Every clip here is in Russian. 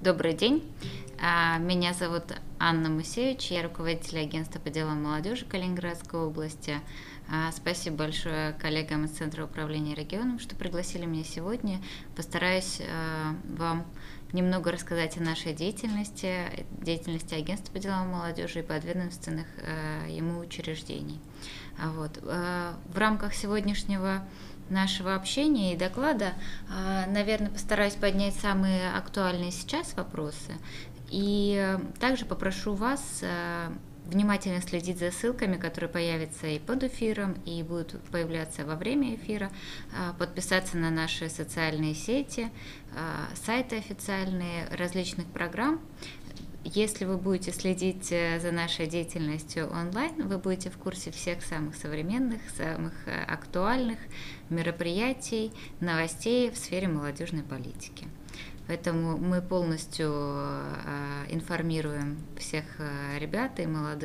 Добрый день. Меня зовут Анна Мусевич, я руководитель агентства по делам молодежи Калининградской области. Спасибо большое коллегам из Центра управления регионом, что пригласили меня сегодня. Постараюсь вам немного рассказать о нашей деятельности агентства по делам молодежи и подведомственных ему учреждений. В рамках сегодняшнего нашего общения и доклада, наверное, постараюсь поднять самые актуальные сейчас вопросы. И также попрошу вас внимательно следить за ссылками, которые появятся и под эфиром, и будут появляться во время эфира, подписаться на наши социальные сети, сайты официальные различных программ. Если вы будете следить за нашей деятельностью онлайн, вы будете в курсе всех самых современных, самых актуальных мероприятий, новостей в сфере молодежной политики. Поэтому мы полностью информируем всех ребят и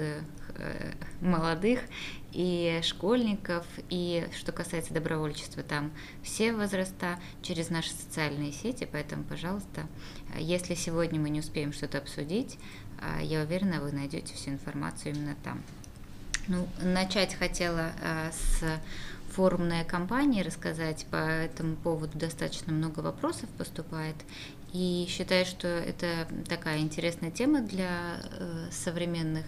молодых и школьников, и что касается добровольчества, там все возраста через наши социальные сети, поэтому, пожалуйста, если сегодня мы не успеем что-то обсудить, я уверена, вы найдете всю информацию именно там. Начать хотела с форумной кампании рассказать, по этому поводу достаточно много вопросов поступает, и считаю, что это такая интересная тема для современных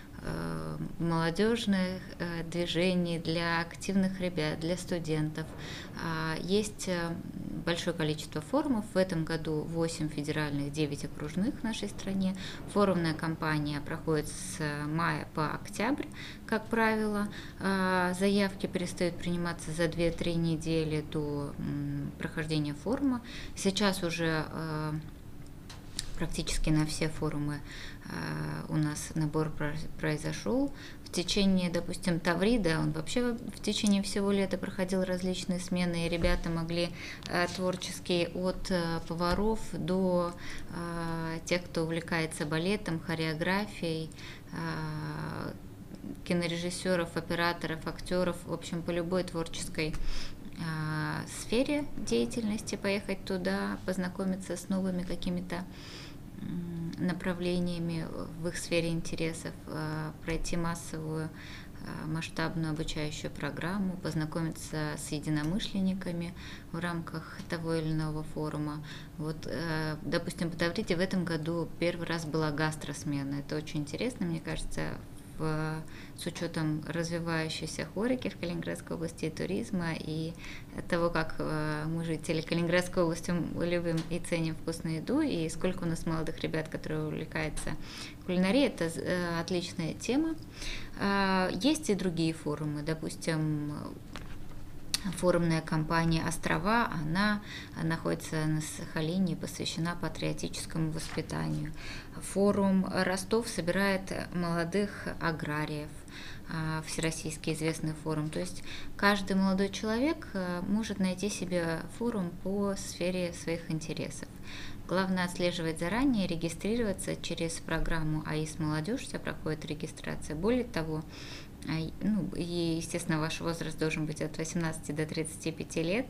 молодежных движений, для активных ребят, для студентов. Есть большое количество форумов. В этом году 8 федеральных, 9 окружных в нашей стране. Форумная кампания проходит с мая по октябрь, как правило. Заявки перестают приниматься за 2-3 недели до прохождения форума. Сейчас уже практически на все форумы у нас набор произошел. В течение, допустим, Таврида, он вообще в течение всего лета проходил различные смены, и ребята могли творчески от поваров до тех, кто увлекается балетом, хореографией, кинорежиссеров, операторов, актеров, в общем, по любой творческой сфере деятельности поехать туда, познакомиться с новыми какими-то направлениями в их сфере интересов, пройти массовую масштабную обучающую программу, познакомиться с единомышленниками в рамках того или иного форума. Допустим, по Тавриде в этом году первый раз была гастросмена. Это очень интересно, мне кажется, с учетом развивающейся хорики в Калининградской области и туризма, и того, как мы, жители Калининградской области, любим и ценим вкусную еду, и сколько у нас молодых ребят, которые увлекаются кулинарией, это отличная тема. Есть и другие форумы, допустим, форумная кампания «Острова», она находится на Сахалине и посвящена патриотическому воспитанию. Форум «Ростов» собирает молодых аграриев, всероссийский известный форум. То есть каждый молодой человек может найти себе форум по сфере своих интересов. Главное отслеживать заранее, регистрироваться через программу АИС «Молодежь», вся проходит регистрация. Более того, и, естественно, ваш возраст должен быть от 18 до 35 лет,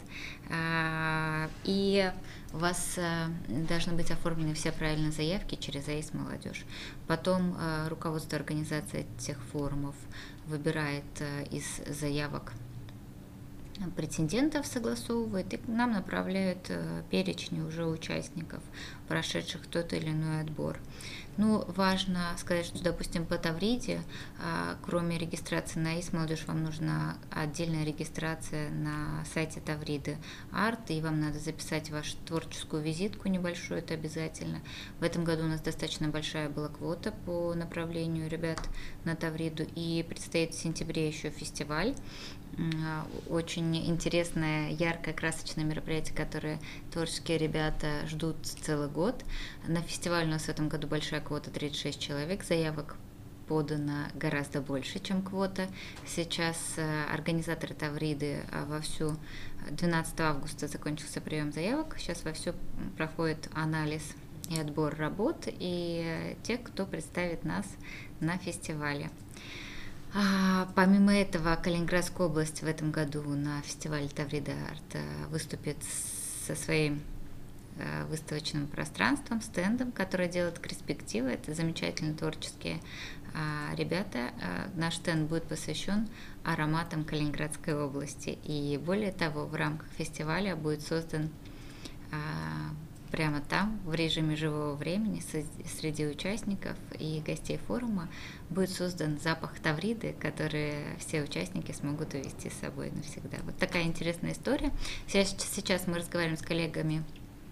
и у вас должны быть оформлены все правильные заявки через АИС «Молодежь». Потом руководство организации этих форумов выбирает из заявок претендентов, согласовывает, и к нам направляют перечни уже участников, прошедших тот или иной отбор. Важно сказать, что, допустим, по Тавриде, кроме регистрации на АИС «Молодежь», вам нужна отдельная регистрация на сайте Тавриды Арт, и вам надо записать вашу творческую визитку небольшую, это обязательно. В этом году у нас достаточно большая была квота по направлению ребят на Тавриду, и предстоит в сентябре еще фестиваль. Очень интересное, яркое, красочное мероприятие, которое творческие ребята ждут целый год. На фестиваль у нас в этом году большая квота, 36 человек, заявок подано гораздо больше, чем квота. Сейчас организаторы Тавриды вовсю, 12 августа закончился прием заявок, сейчас вовсю проходит анализ и отбор работ и тех, кто представит нас на фестивале. Помимо этого, Калининградская область в этом году на фестивале Таврида Арт выступит со своим выставочным пространством, стендом, который делает перспективы. Это замечательные творческие ребята. Наш стенд будет посвящен ароматам Калининградской области. И более того, в рамках фестиваля будет создан прямо там, в режиме живого времени, среди участников и гостей форума, будет создан запах тавриды, который все участники смогут увезти с собой навсегда. Вот такая интересная история. Сейчас мы разговариваем с коллегами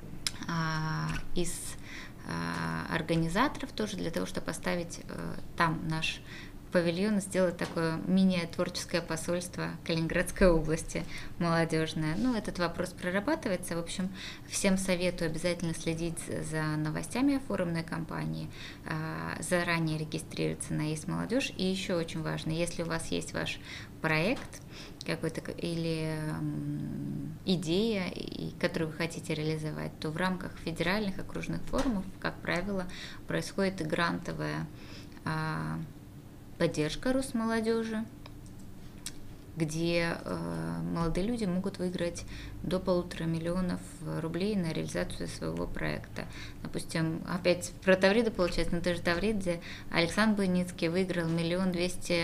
из организаторов тоже для того, чтобы поставить там наш павильон, сделать такое мини-творческое посольство Калининградской области молодежное. Ну, этот вопрос прорабатывается. В общем, всем советую обязательно следить за новостями о форумной кампании, заранее регистрироваться на ЕС Молодежь. И еще очень важно, если у вас есть ваш проект какой-то или идея, которую вы хотите реализовать, то в рамках федеральных окружных форумов, как правило, происходит и грантовая поддержка Росмолодежи, где молодые люди могут выиграть до 1,5 миллиона рублей на реализацию своего проекта. Допустим, опять про Тавриду получается, на той же Тавриде Александр Буйницкий выиграл 1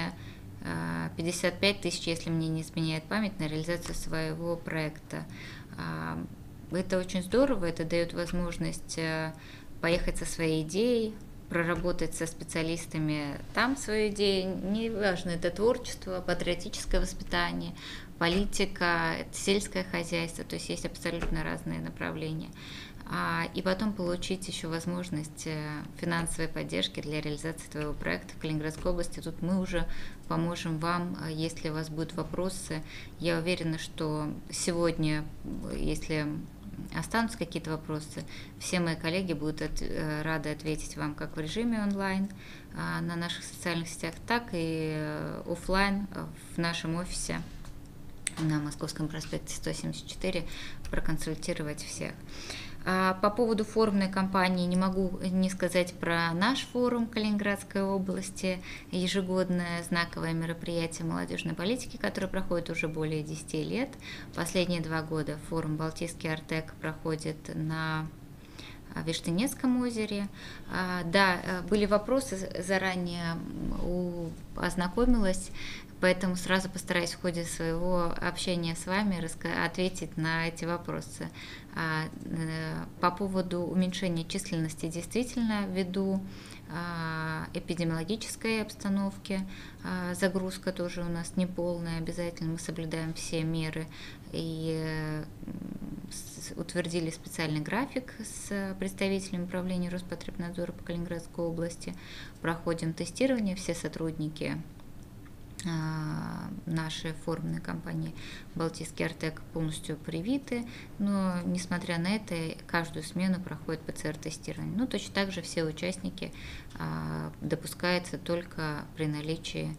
255 000, если мне не изменяет память, на реализацию своего проекта. Это очень здорово, это дает возможность поехать со своей идеей, проработать со специалистами там свою идею. Неважно, это творчество, патриотическое воспитание, политика, сельское хозяйство, то есть есть абсолютно разные направления. И потом получить еще возможность финансовой поддержки для реализации твоего проекта в Калининградской области. Тут мы уже поможем вам, если у вас будут вопросы. Я уверена, что сегодня, если останутся какие-то вопросы, все мои коллеги будут рады ответить вам как в режиме онлайн на наших социальных сетях, так и офлайн в нашем офисе на Московском проспекте 174, проконсультировать всех. По поводу форумной кампании не могу не сказать про наш форум Калининградской области, ежегодное знаковое мероприятие молодежной политики, которое проходит уже более 10 лет. Последние 2 года форум «Балтийский Артек» проходит на Виштынецком озере. Да, были вопросы, заранее ознакомилась, поэтому сразу постараюсь в ходе своего общения с вами ответить на эти вопросы. По поводу уменьшения численности действительно ввиду эпидемиологической обстановки загрузка тоже у нас неполная, обязательно мы соблюдаем все меры и утвердили специальный график с представителями управления Роспотребнадзора по Калининградской области, проходим тестирование, все сотрудники нашей форумной компании «Балтийский Артек» полностью привиты, но, несмотря на это, каждую смену проходит ПЦР-тестирование. Ну, точно так же все участники допускаются только при наличии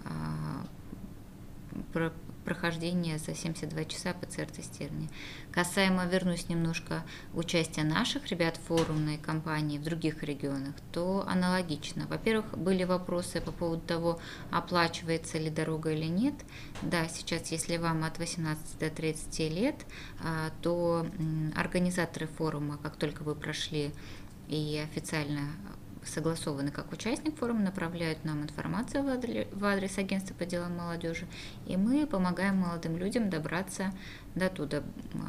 прохождения за 72 часа ПЦР-тестирования. Касаемо, вернусь немножко, участия наших ребят в форумной кампании в других регионах, то аналогично. Во-первых, были вопросы по поводу того, оплачивается ли дорога или нет. Да, сейчас, если вам от 18 до 30 лет, то организаторы форума, как только вы прошли и официально согласованы как участник форума, направляют нам информацию в адрес агентства по делам молодежи, и мы помогаем молодым людям добраться до туда.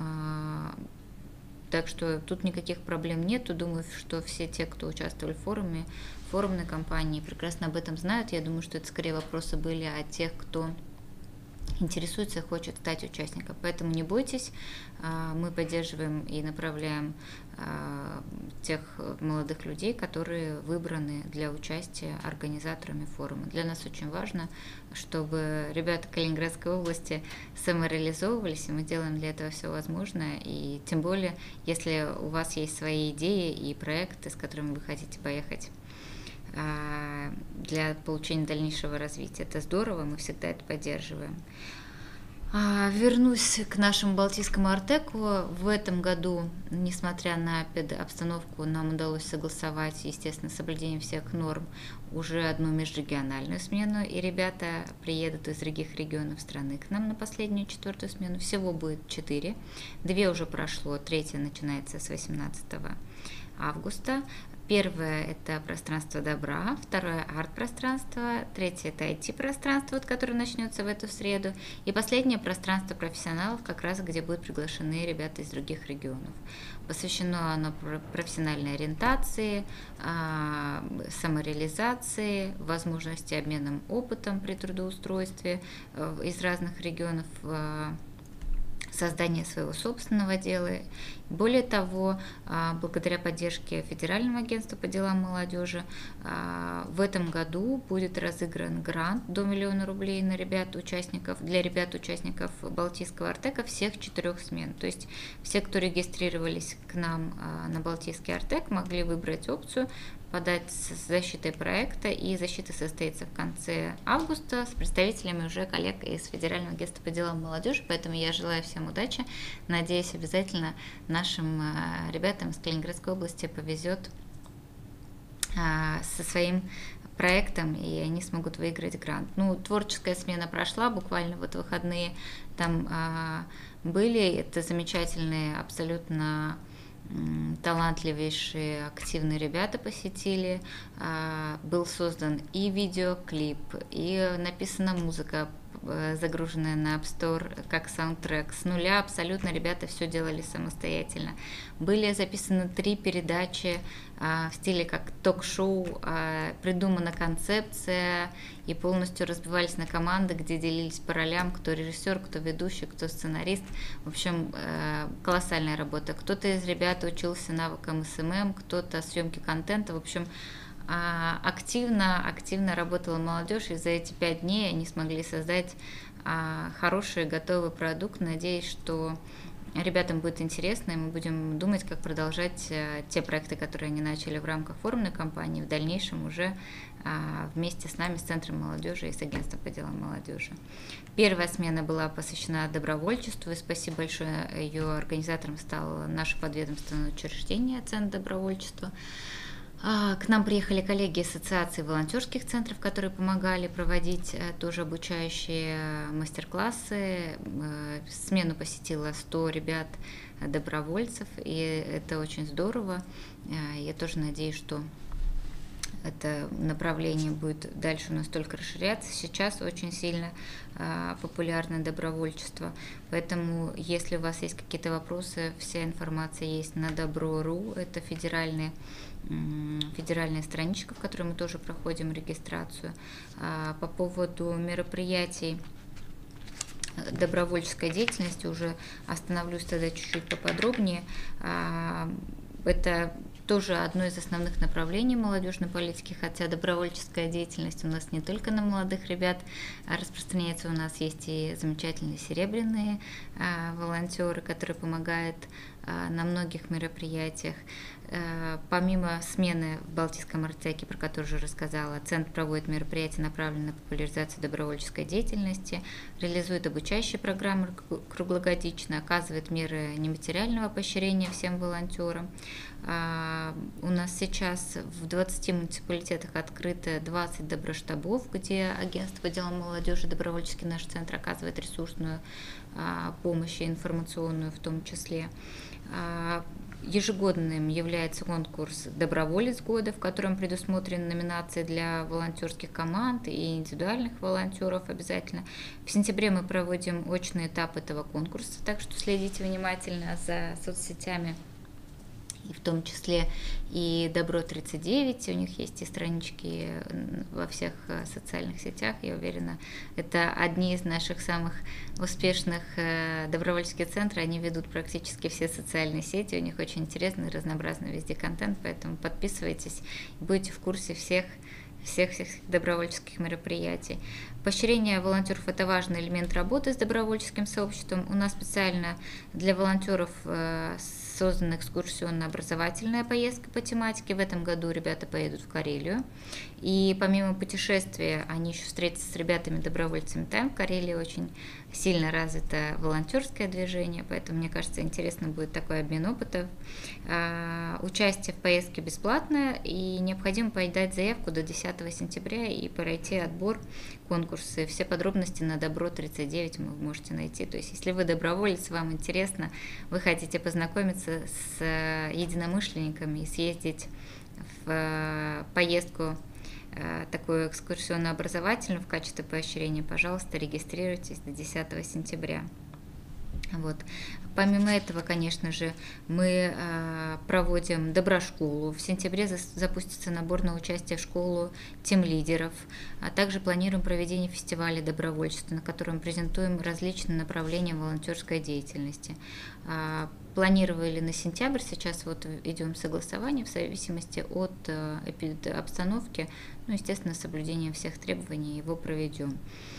Так что тут никаких проблем нет. Думаю, что все те, кто участвовали в форуме, в форумной кампании, прекрасно об этом знают. Я думаю, что это скорее вопросы были от тех, кто интересуется и хочет стать участником. Поэтому не бойтесь, мы поддерживаем и направляем тех молодых людей, которые выбраны для участия организаторами форума. Для нас очень важно, чтобы ребята Калининградской области самореализовывались, и мы делаем для этого все возможное. И тем более, если у вас есть свои идеи и проекты, с которыми вы хотите поехать для получения дальнейшего развития. Это здорово, мы всегда это поддерживаем. Вернусь к нашему Балтийскому Артеку. В этом году, несмотря на обстановку, нам удалось согласовать, естественно, с соблюдением всех норм, уже одну межрегиональную смену, и ребята приедут из других регионов страны к нам на последнюю, четвертую смену. Всего будет 4. 2 уже прошло, 3 начинается с 18 августа. Первое – это пространство добра, второе – арт-пространство, третье – это IT-пространство, которое начнется в эту среду, и последнее – пространство профессионалов, как раз где будут приглашены ребята из других регионов. Посвящено оно профессиональной ориентации, самореализации, возможности обмена опытом при трудоустройстве из разных регионов, создание своего собственного дела. Более того, благодаря поддержке Федерального агентства по делам молодежи, в этом году будет разыгран грант до 1 000 000 рублей для ребят-участников Балтийского Артека всех 4 смен. То есть все, кто регистрировались к нам на Балтийский Артек, могли выбрать опцию подать с защитой проекта, и защита состоится в конце августа с представителями уже коллег из Федерального агентства по делам молодежи, поэтому я желаю всем удачи, надеюсь, обязательно нашим ребятам из Калининградской области повезет со своим проектом, и они смогут выиграть грант. Творческая смена прошла, буквально вот выходные там были, это замечательные, абсолютно талантливейшие, активные ребята посетили. Был создан и видеоклип, и написана музыка, загруженная на App Store как саундтрек. С нуля абсолютно ребята все делали самостоятельно. Были записаны 3 передачи в стиле как ток-шоу, придумана концепция, и полностью разбивались на команды, где делились по ролям, кто режиссер, кто ведущий, кто сценарист. В общем, колоссальная работа. Кто-то из ребят учился навыкам СММ, кто-то съемки контента. В общем, активно работала молодежь, и за эти 5 дней они смогли создать хороший, готовый продукт. Надеюсь, что ребятам будет интересно, и мы будем думать, как продолжать те проекты, которые они начали в рамках форумной кампании, в дальнейшем уже вместе с нами, с Центром молодежи и с Агентством по делам молодежи. Первая смена была посвящена добровольчеству, и спасибо большое ее организаторам стало наше подведомственное учреждение Центр добровольчества. К нам приехали коллеги Ассоциации волонтерских центров, которые помогали проводить тоже обучающие мастер-классы. Смену посетило 100 ребят-добровольцев, и это очень здорово. Я тоже надеюсь, что это направление будет дальше у нас только расширяться. Сейчас очень сильно популярно добровольчество, поэтому если у вас есть какие-то вопросы, вся информация есть на Добро.ру, это федеральная страничка, в которой мы тоже проходим регистрацию. По поводу мероприятий добровольческой деятельности уже остановлюсь тогда чуть-чуть поподробнее. Это тоже одно из основных направлений молодежной политики, хотя добровольческая деятельность у нас не только на молодых ребят распространяется, у нас есть и замечательные серебряные волонтеры, которые помогают на многих мероприятиях. Помимо смены в Балтийском Артеке, про которую уже рассказала, Центр проводит мероприятия, направленные на популяризацию добровольческой деятельности, реализует обучающие программы круглогодично, оказывает меры нематериального поощрения всем волонтерам. У нас сейчас в 20 муниципалитетах открыто 20 доброштабов, где Агентство по делам молодежи, добровольческий наш центр оказывает ресурсную помощь и информационную в том числе. Ежегодным является конкурс «Доброволец года», в котором предусмотрены номинации для волонтерских команд и индивидуальных волонтеров обязательно. В сентябре мы проводим очный этап этого конкурса, так что следите внимательно за соцсетями, и в том числе и Добро-39, у них есть и странички во всех социальных сетях, я уверена, это одни из наших самых успешных добровольческих центров, они ведут практически все социальные сети, у них очень интересный и разнообразный везде контент, поэтому подписывайтесь, будете в курсе всех добровольческих мероприятий. Поощрение волонтеров – это важный элемент работы с добровольческим сообществом. У нас специально для волонтеров создана экскурсионно-образовательная поездка по тематике. В этом году ребята поедут в Карелию. И помимо путешествия, они еще встретятся с ребятами-добровольцами там. В Карелии очень сильно развито волонтерское движение, поэтому, мне кажется, интересно будет такой обмен опытов. Участие в поездке бесплатное, и необходимо подать заявку до 10 сентября и пройти отбор, конкурсы. Все подробности на Добро 39 вы можете найти. То есть, если вы доброволец, вам интересно, вы хотите познакомиться с единомышленниками и съездить в поездку такую экскурсионно-образовательную в качестве поощрения, пожалуйста, регистрируйтесь до 10 сентября. Вот. Помимо этого, конечно же, мы проводим доброшколу. В сентябре запустится набор на участие в школу тимлидеров, а также планируем проведение фестиваля добровольчества, на котором презентуем различные направления волонтерской деятельности. Планировали на сентябрь, сейчас вот идем согласование в зависимости от обстановки, ну, естественно, с соблюдением всех требований его проведем.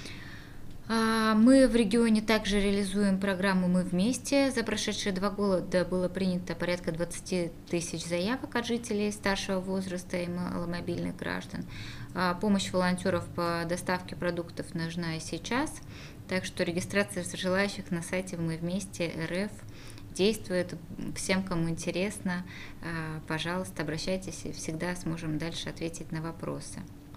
Мы в регионе также реализуем программу «Мы вместе». За прошедшие 2 года было принято порядка 20 тысяч заявок от жителей старшего возраста и маломобильных граждан. Помощь волонтеров по доставке продуктов нужна и сейчас, так что регистрация желающих на сайте «Мы вместе РФ» действует. Всем, кому интересно, пожалуйста, обращайтесь, и всегда сможем дальше ответить на вопросы.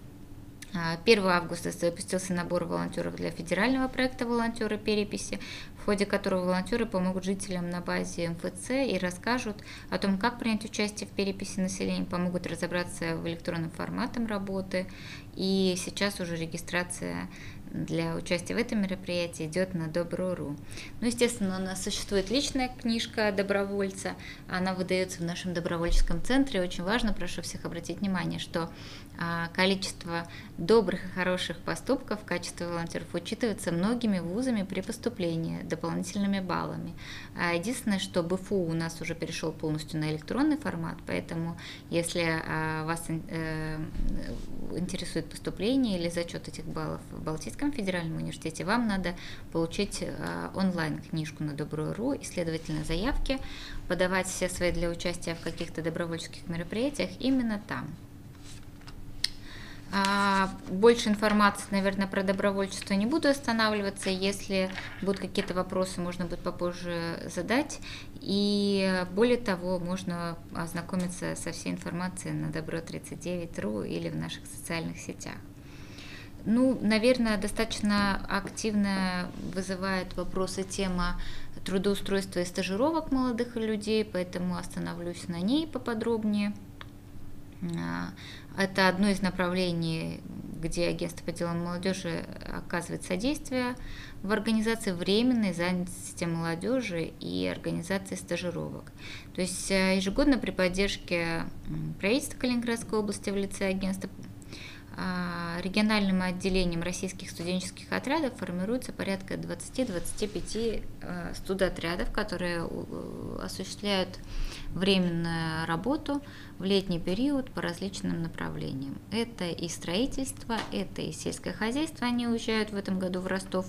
1 августа запустился набор волонтеров для федерального проекта «Волонтеры переписи», в ходе которого волонтеры помогут жителям на базе МФЦ и расскажут о том, как принять участие в переписи населения, помогут разобраться в электронном формате работы. И сейчас уже регистрация для участия в этом мероприятии идет на Добро.ру. Ну, естественно, у нас существует личная книжка добровольца, она выдается в нашем добровольческом центре. Очень важно, прошу всех обратить внимание, что количество добрых и хороших поступков в качестве волонтеров учитывается многими вузами при поступлении дополнительными баллами. Единственное, что БФУ у нас уже перешел полностью на электронный формат, поэтому если вас интересует поступление или зачет этих баллов в Балтийском федеральном университете, вам надо получить онлайн-книжку на Добро.ру и, следовательно, заявки, подавать все свои для участия в каких-то добровольческих мероприятиях именно там. Больше информации, наверное, про добровольчество не буду останавливаться. Если будут какие-то вопросы, можно будет попозже задать. И более того, можно ознакомиться со всей информацией на Добро39.ру или в наших социальных сетях. Ну, наверное, достаточно активно вызывает вопросы тема трудоустройства и стажировок молодых людей, поэтому остановлюсь на ней поподробнее. Это одно из направлений, где агентство по делам молодежи оказывает содействие в организации временной занятости молодежи и организации стажировок. То есть ежегодно при поддержке правительства Калининградской области в лице агентства региональным отделением российских студенческих отрядов формируется порядка 20-25 студотрядов, которые осуществляют временную работу в летний период по различным направлениям. Это и строительство, это и сельское хозяйство. Они уезжают в этом году в Ростов.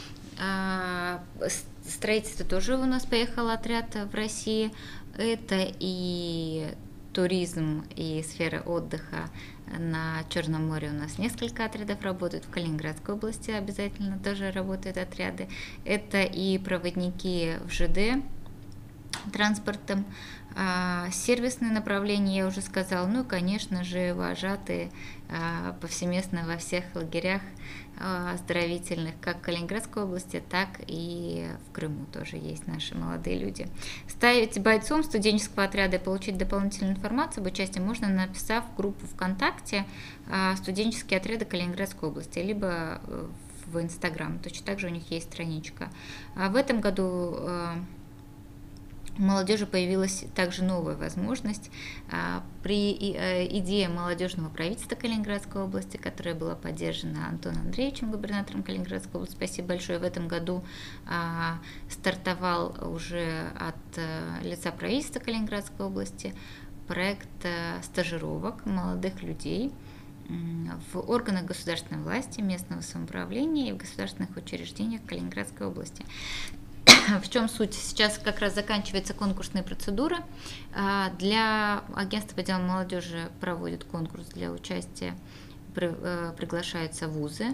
Строительство тоже у нас поехал отряд в России. Это и туризм, и сфера отдыха. На Черном море у нас несколько отрядов работают, в Калининградской области обязательно тоже работают отряды. Это и проводники в ЖД транспортом, сервисные направления, я уже сказала, ну и, конечно же, вожатые повсеместно во всех лагерях оздоровительных, как в Калининградской области, так и в Крыму тоже есть наши молодые люди. Стать бойцом студенческого отряда и получить дополнительную информацию об участии можно, написав в группу ВКонтакте «Студенческие отряды Калининградской области», либо в Инстаграм, точно так же у них есть страничка. В этом году у молодежи появилась также новая возможность при идее молодежного правительства Калининградской области, которая была поддержана Антоном Андреевичем, губернатором Калининградской области. Спасибо большое. В этом году стартовал уже от лица правительства Калининградской области проект стажировок молодых людей в органах государственной власти, местного самоуправления и в государственных учреждениях Калининградской области. В чем суть? Сейчас как раз заканчивается конкурсная процедура. Для агентства по делам молодежи проводит конкурс для участия, приглашаются вузы,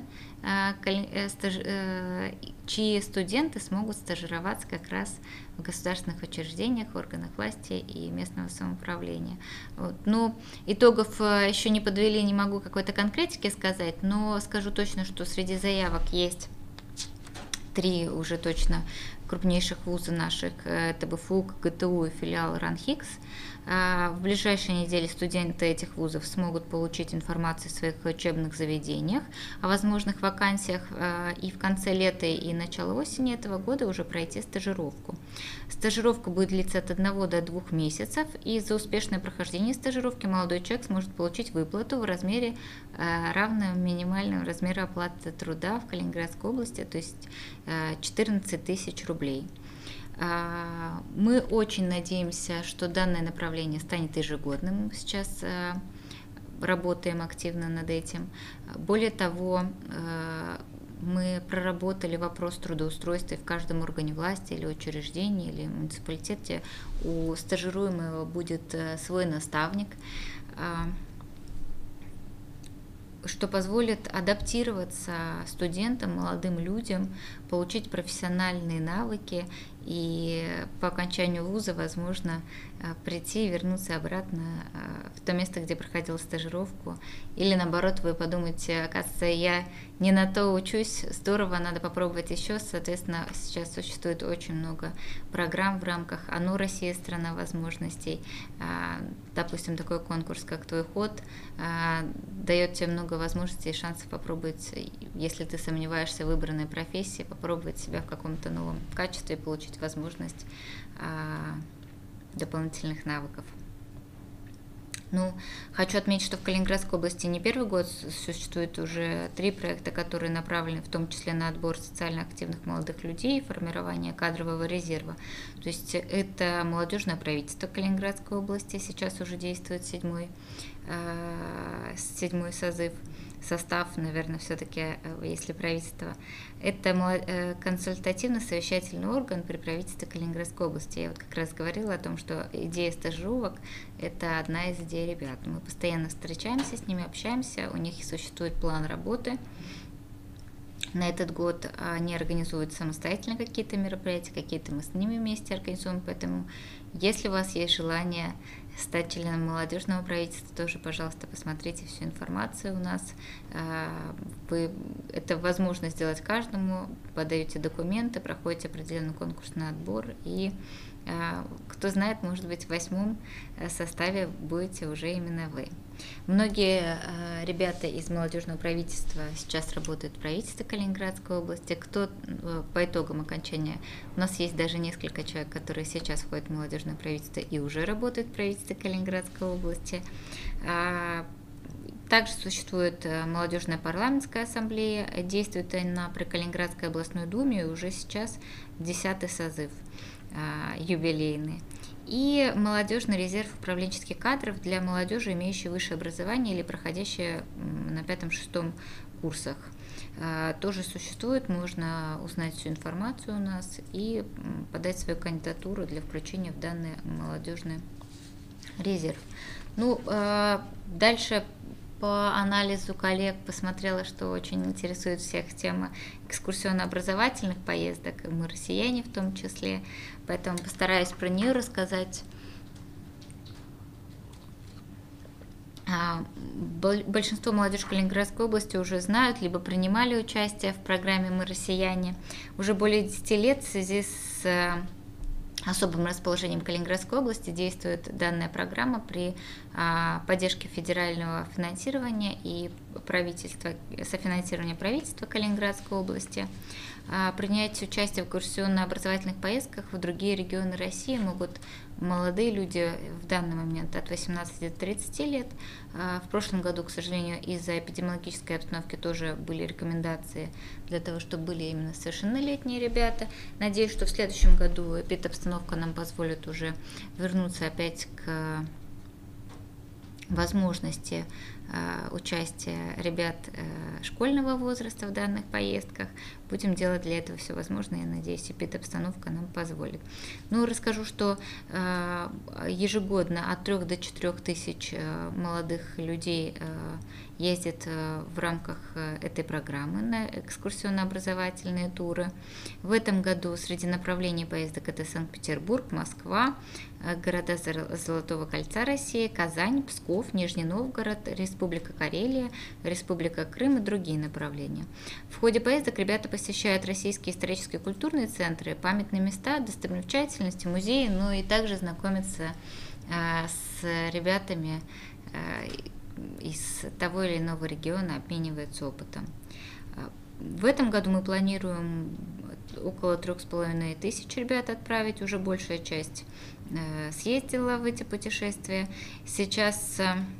чьи студенты смогут стажироваться как раз в государственных учреждениях, органах власти и местного самоуправления. Вот. Ну, итогов еще не подвели, не могу какой-то конкретики сказать, но скажу точно, что среди заявок есть 3 уже точно крупнейших вуза наших, это БФУК, ГТУ и филиал РАНХИКС. В ближайшие недели студенты этих вузов смогут получить информацию в своих учебных заведениях о возможных вакансиях и в конце лета и начало осени этого года уже пройти стажировку. Стажировка будет длиться от 1 до 2 месяцев, и за успешное прохождение стажировки молодой человек сможет получить выплату в размере равном минимальному размеру оплаты труда в Калининградской области, то есть 14 тысяч рублей. Мы очень надеемся, что данное направление станет ежегодным. Мы сейчас работаем активно над этим. Более того, мы проработали вопрос трудоустройства в каждом органе власти или учреждении, или муниципалитете. У стажируемого будет свой наставник, что позволит адаптироваться студентам, молодым людям, получить профессиональные навыки и по окончанию вуза, возможно, прийти и вернуться обратно в то место, где проходил стажировку. Или наоборот, вы подумаете, оказывается, я не на то учусь, здорово, надо попробовать еще. Соответственно, сейчас существует очень много программ в рамках ОНО «Россия – страна возможностей». Допустим, такой конкурс, как «Твой ход», дает тебе много возможностей и шансов попробовать, если ты сомневаешься в выбранной профессии, попробовать себя в каком-то новом качестве и получить возможность дополнительных навыков. Ну, хочу отметить, что в Калининградской области не первый год существует уже 3 проекта, которые направлены в том числе на отбор социально активных молодых людей и формирование кадрового резерва. То есть это молодежное правительство Калининградской области, сейчас уже действует 7-й состав, наверное, все-таки, если правительство. Это консультативно-совещательный орган при правительстве Калининградской области. Я вот как раз говорила о том, что идея стажировок – это одна из идей ребят. Мы постоянно встречаемся с ними, общаемся, у них и существует план работы. На этот год они организуют самостоятельно какие-то мероприятия, какие-то мы с ними вместе организуем, поэтому если у вас есть желание стать членом молодежного правительства, тоже, пожалуйста, посмотрите всю информацию у нас. Это возможно сделать каждому, подаете документы, проходите определенный конкурсный отбор, и кто знает, может быть, в 8-м составе будете уже именно вы. Многие ребята из молодежного правительства сейчас работают в правительстве Калининградской области. Кто по итогам окончания, у нас есть даже несколько человек, которые сейчас входят в молодежное правительство и уже работают в правительстве Калининградской области. Также существует молодежная парламентская ассамблея, действует она при Калининградской областной думе, и уже сейчас 10-й созыв юбилейный. И молодежный резерв управленческих кадров для молодежи, имеющей высшее образование или проходящей на 5-6 курсах. Тоже существует, можно узнать всю информацию у нас и подать свою кандидатуру для включения в данный молодежный резерв. Ну, дальше по анализу коллег посмотрела, что очень интересует всех тема экскурсионно-образовательных поездок, и мы россияне в том числе, поэтому постараюсь про нее рассказать. Большинство молодежи Калининградской области уже знают, либо принимали участие в программе «Мы россияне». Уже более 10 лет в связи с особым расположением Калининградской области действует данная программа при поддержке федерального финансирования и софинансирования правительства Калининградской области. Принять участие в экскурсионно-образовательных поездках в другие регионы России могут молодые люди в данный момент от 18 до 30 лет. В прошлом году, к сожалению, из-за эпидемиологической обстановки тоже были рекомендации для того, чтобы были именно совершеннолетние ребята. Надеюсь, что в следующем году эпидобстановка нам позволит уже вернуться опять к возможности участия ребят школьного возраста в данных поездках. Будем делать для этого все возможное, я надеюсь, и обстановка нам позволит. Ну, расскажу, что ежегодно от 3 до 4 тысяч молодых людей ездит в рамках этой программы на экскурсионно-образовательные туры. В этом году среди направлений поездок это Санкт-Петербург, Москва, города Золотого кольца России, Казань, Псков, Нижний Новгород, Республика Карелия, Республика Крым и другие направления. В ходе поездок ребята посещают российские исторические и культурные центры, памятные места, достопримечательности, музеи, ну и также знакомятся с ребятами из того или иного региона, обмениваются опытом. В этом году мы планируем около 3500 ребят отправить, уже большая часть съездила в эти путешествия. Сейчас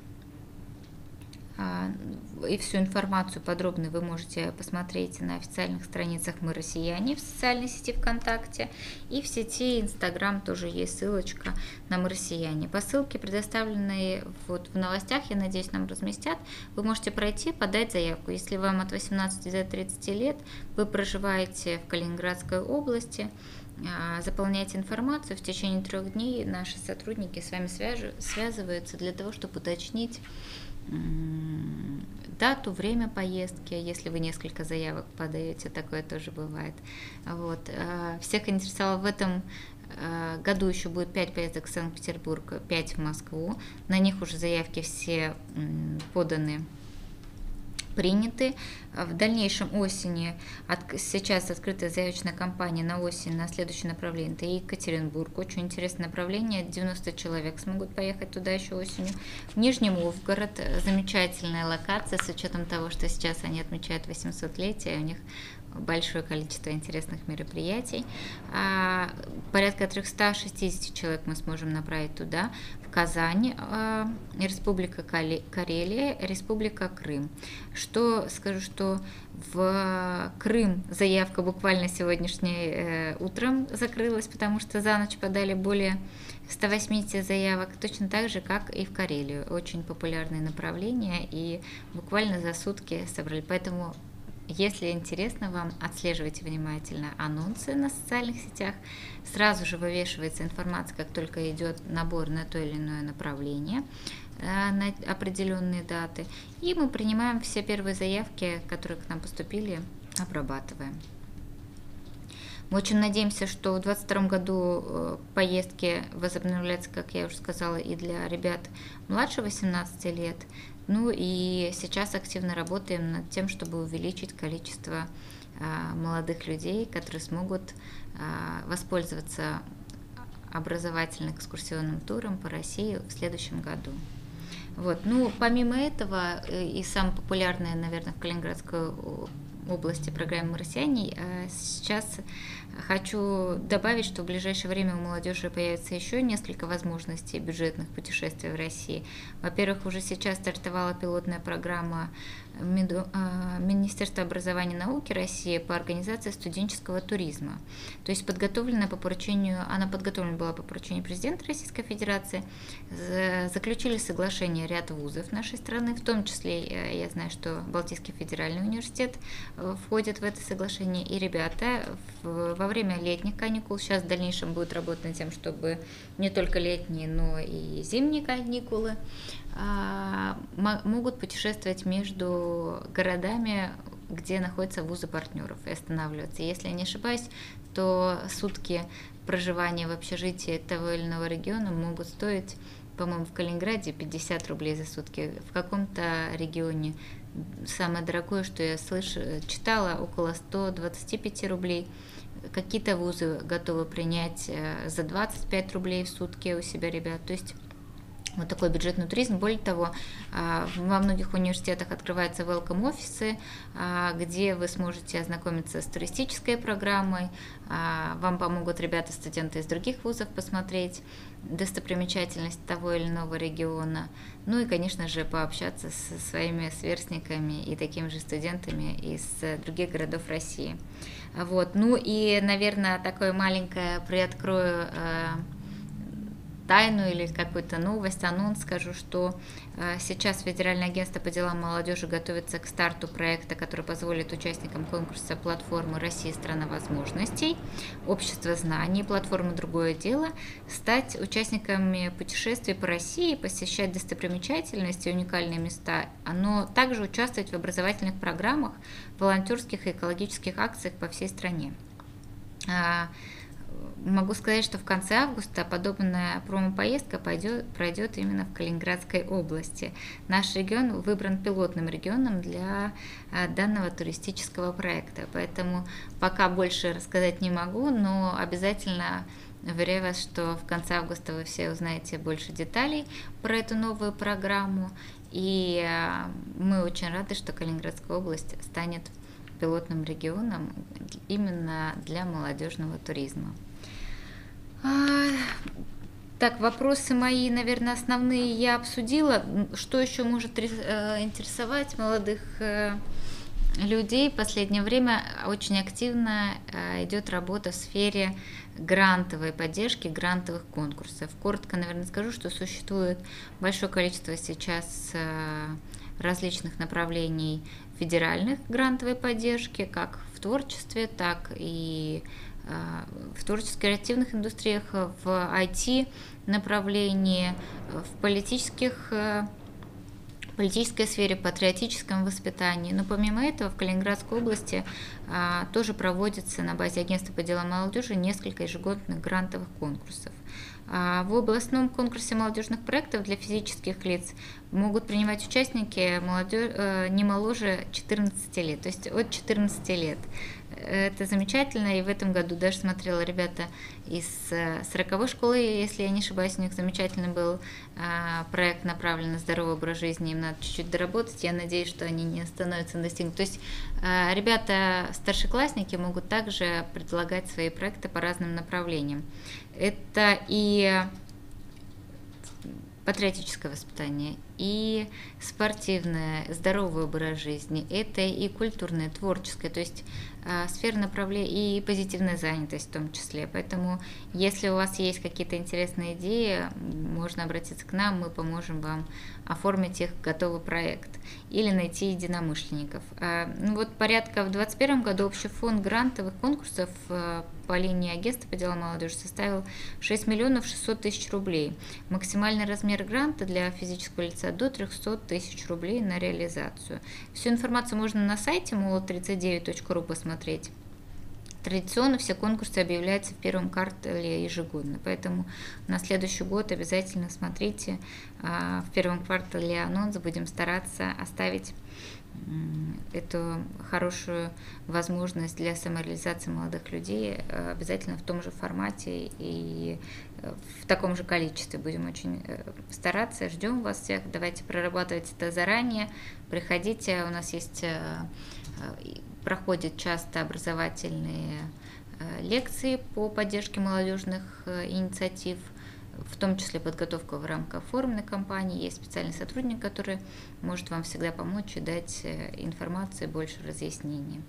и всю информацию подробную вы можете посмотреть на официальных страницах «Мы россияне» в социальной сети ВКонтакте, и в сети Инстаграм тоже есть ссылочка на «Мы россияне». По ссылке, предоставленной вот в новостях, я надеюсь, нам разместят, вы можете пройти, подать заявку. Если вам от 18 до 30 лет, вы проживаете в Калининградской области, заполняйте информацию, в течение 3 дней наши сотрудники с вами связываются для того, чтобы уточнить дату, время поездки, если вы несколько заявок подаете, такое тоже бывает. Вот. Всех интересовало, в этом году еще будет 5 поездок в Санкт-Петербург, 5 в Москву. На них уже заявки все поданы, приняты. В дальнейшем осени, сейчас открытая заявочная кампания на осень на следующее направление, это Екатеринбург, очень интересное направление, 90 человек смогут поехать туда еще осенью. В Нижний Новгород, замечательная локация, с учетом того, что сейчас они отмечают 800-летие, у них большое количество интересных мероприятий. Порядка 360 человек мы сможем направить туда. В Казань, Республика Карелия, Республика Крым. Скажу, что в Крым заявка буквально сегодняшней утром закрылась, потому что за ночь подали более 180 заявок, точно так же, как и в Карелию. Очень популярные направления, и буквально за сутки собрали. Поэтому, если интересно вам, отслеживайте внимательно анонсы на социальных сетях. Сразу же вывешивается информация, как только идет набор на то или иное направление, на определенные даты. И мы принимаем все первые заявки, которые к нам поступили, обрабатываем. Мы очень надеемся, что в 2022 году поездки возобновляются, как я уже сказала, и для ребят младше 18 лет. Ну и сейчас активно работаем над тем, чтобы увеличить количество молодых людей, которые смогут воспользоваться образовательным экскурсионным туром по России в следующем году. Вот. Ну, помимо этого, и самая популярная, наверное, в Калининградской области программы «Россияне», сейчас хочу добавить, что в ближайшее время у молодежи появится еще несколько возможностей бюджетных путешествий в России. Во-первых, уже сейчас стартовала пилотная программа Министерства образования и науки России по организации студенческого туризма. То есть она подготовлена была по поручению президента Российской Федерации. Заключили соглашение ряд вузов нашей страны, в том числе, я знаю, что Балтийский федеральный университет входит в это соглашение, и ребята во время летних каникул, сейчас в дальнейшем будут работать над тем, чтобы не только летние, но и зимние каникулы, могут путешествовать между городами, где находятся вузы партнеров, и останавливаться. Если я не ошибаюсь, то сутки проживания в общежитии того или иного региона могут стоить, по-моему, в Калининграде 50 рублей за сутки, в каком-то регионе самое дорогое, что я читала, около 125 рублей. Какие-то вузы готовы принять за 25 рублей в сутки у себя ребят. То есть вот такой бюджетный туризм. Более того, во многих университетах открываются welcome-офисы, где вы сможете ознакомиться с туристической программой, вам помогут ребята-студенты из других вузов посмотреть достопримечательность того или иного региона, ну и, конечно же, пообщаться со своими сверстниками и такими же студентами из других городов России. Вот. Ну и, наверное, такое маленькое приоткрою тайну или какую-то новость, анонс скажу, что сейчас Федеральное агентство по делам молодежи готовится к старту проекта, который позволит участникам конкурса платформы «Россия – страна возможностей», «Общество знаний», платформы «Другое дело» стать участниками путешествий по России, посещать достопримечательности, уникальные места, но также участвовать в образовательных программах, волонтерских и экологических акциях по всей стране. Могу сказать, что в конце августа подобная промо-поездка пройдет именно в Калининградской области. Наш регион выбран пилотным регионом для данного туристического проекта, поэтому пока больше рассказать не могу, но обязательно уверяю вас, что в конце августа вы все узнаете больше деталей про эту новую программу, и мы очень рады, что Калининградская область станет пилотным регионом именно для молодежного туризма. Так, вопросы мои, наверное, основные я обсудила. Что еще может интересовать молодых людей? В последнее время очень активно идет работа в сфере грантовой поддержки, грантовых конкурсов. Коротко, наверное, скажу, что существует большое количество сейчас различных направлений федеральных грантовой поддержки, как в творчестве, так и в творческо-креативных индустриях, в IT направлении, в политической сфере, патриотическом воспитании. Но помимо этого в Калининградской области тоже проводится на базе агентства по делам молодежи несколько ежегодных грантовых конкурсов. В областном конкурсе молодежных проектов для физических лиц могут принимать участники не моложе 14 лет, то есть от 14 лет. Это замечательно, и в этом году даже смотрела ребята из 40-й школы, если я не ошибаюсь, у них замечательный был проект, направленный на здоровый образ жизни, им надо чуть-чуть доработать, я надеюсь, что они не остановятся на достигнутом. То есть ребята, старшеклассники, могут также предлагать свои проекты по разным направлениям. Это и патриотическое воспитание, и спортивное, здоровый образ жизни, это и культурное, творческое, то есть сфера направления, и позитивная занятость в том числе. Поэтому, если у вас есть какие-то интересные идеи, можно обратиться к нам, мы поможем вам оформить их готовый проект или найти единомышленников. Вот порядка в 2021 году общий фонд грантовых конкурсов по линии агентства по делам молодежи составил 6 миллионов 600 тысяч рублей. Максимальный размер гранта для физического лица до 300 тысяч рублей на реализацию. Всю информацию можно на сайте молод39.ру посмотреть. Традиционно все конкурсы объявляются в первом квартале ежегодно, поэтому на следующий год обязательно смотрите в первом квартале анонс, будем стараться оставить эту хорошую возможность для самореализации молодых людей обязательно в том же формате и в таком же количестве. Будем очень стараться, ждем вас всех, давайте прорабатывать это заранее, приходите, у нас есть, проходят часто образовательные лекции по поддержке молодежных инициатив, в том числе подготовка в рамках форумной кампании. Есть специальный сотрудник, который может вам всегда помочь и дать информацию и больше разъяснений.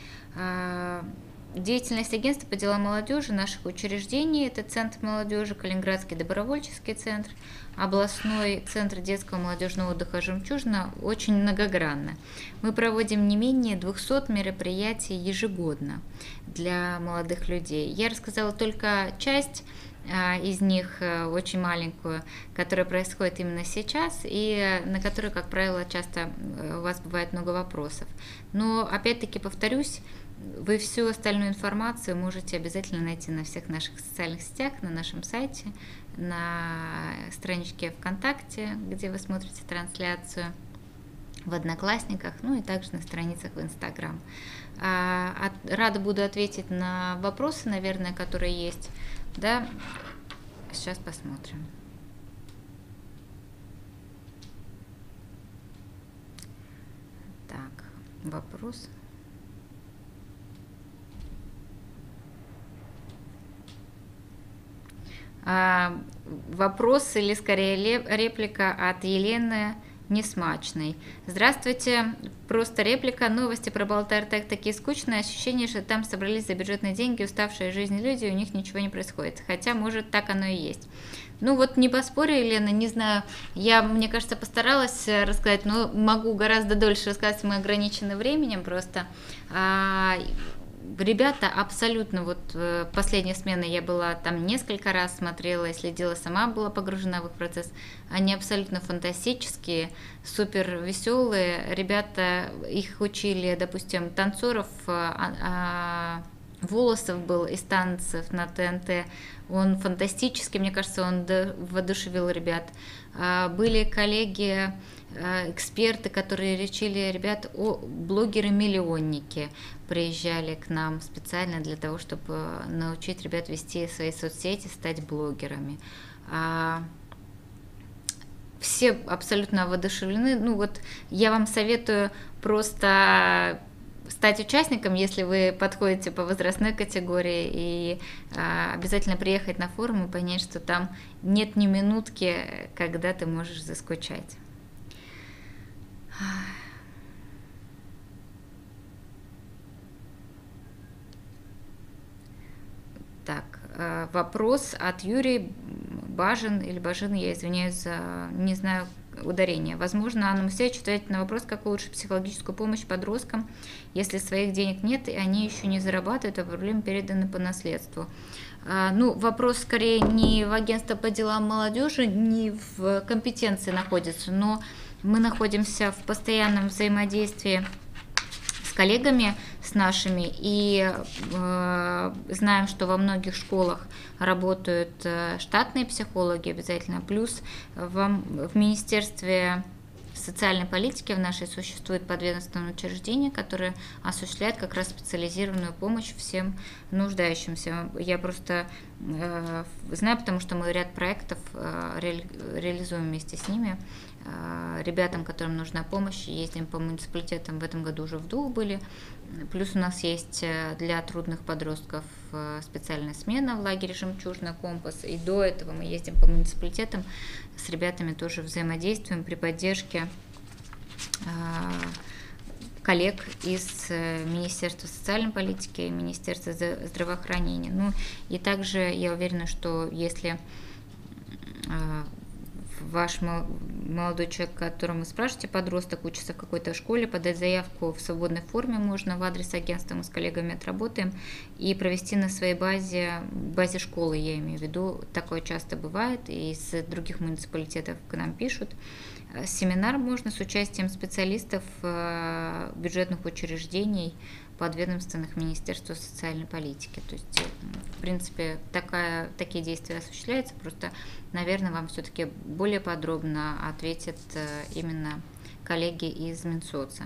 Деятельность агентства по делам молодежи, наших учреждений, это Центр молодежи, Калининградский добровольческий центр, областной центр детского и молодежного отдыха «Жемчужина» очень многогранна. Мы проводим не менее 200 мероприятий ежегодно для молодых людей. Я рассказала только часть из них, очень маленькую, которая происходит именно сейчас и на которую, как правило, часто у вас бывает много вопросов. Но опять-таки повторюсь, вы всю остальную информацию можете обязательно найти на всех наших социальных сетях, на нашем сайте, на страничке ВКонтакте, где вы смотрите трансляцию, в Одноклассниках, ну и также на страницах в Инстаграм. Рада буду ответить на вопросы, наверное, которые есть. Да, сейчас посмотрим. Так, вопрос. Вопрос или скорее реплика от Елены несмачной. Здравствуйте, просто реплика. Новости про Балтартек такие скучные. Ощущение, что там собрались за бюджетные деньги уставшие от жизни люди, и у них ничего не происходит. Хотя, может, так оно и есть. Ну вот не поспорю, Елена, не знаю, я, мне кажется, постаралась рассказать, но могу гораздо дольше рассказать, мы ограничены временем просто. Ребята абсолютно, вот последняя смена я была там несколько раз, смотрела и следила, сама была погружена в их процесс. Они абсолютно фантастические, супер веселые. Ребята, их учили, допустим, танцоров, Волосов был из танцев на ТНТ, он фантастический, мне кажется, он воодушевил ребят. Были коллеги, эксперты, которые лечили ребят, блогеры-миллионники приезжали к нам специально для того, чтобы научить ребят вести свои соцсети, стать блогерами. Все абсолютно воодушевлены. Ну вот я вам советую просто стать участником, если вы подходите по возрастной категории, и обязательно приехать на форум и понять, что там нет ни минутки, когда ты можешь заскучать. Так, вопрос от Юрия Бажин, или Бажин, я извиняюсь за, не знаю, ударение. Возможно, Анна Мусевич ответит на вопрос, как улучшить психологическую помощь подросткам, если своих денег нет, и они еще не зарабатывают, а проблемы переданы по наследству. Ну, вопрос скорее не в агентство по делам молодежи, не в компетенции находится, но мы находимся в постоянном взаимодействии с коллегами, с нашими, и знаем, что во многих школах работают штатные психологи обязательно, плюс в Министерстве социальной политики в нашей существует подведомственное учреждение, которое осуществляет как раз специализированную помощь всем нуждающимся. Я просто знаю, потому что мы ряд проектов реализуем вместе с ними. Ребятам, которым нужна помощь, ездим по муниципалитетам, в этом году уже в 2 были. Плюс у нас есть для трудных подростков специальная смена в лагере «Жемчужина», «Компас». И до этого мы ездим по муниципалитетам, с ребятами тоже взаимодействуем при поддержке коллег из Министерства социальной политики, Министерства здравоохранения. Ну и также я уверена, что если ваш молодой человек, которому вы спрашиваете, подросток, учится в какой-то школе, подать заявку в свободной форме можно в адрес агентства, мы с коллегами отработаем, и провести на своей базе школы, я имею в виду, такое часто бывает, и из других муниципалитетов к нам пишут. Семинар можно с участием специалистов бюджетных учреждений, подведомственных Министерству социальной политики. То есть, в принципе, такие действия осуществляются, просто, наверное, вам все-таки более подробно ответят именно коллеги из Минсоца.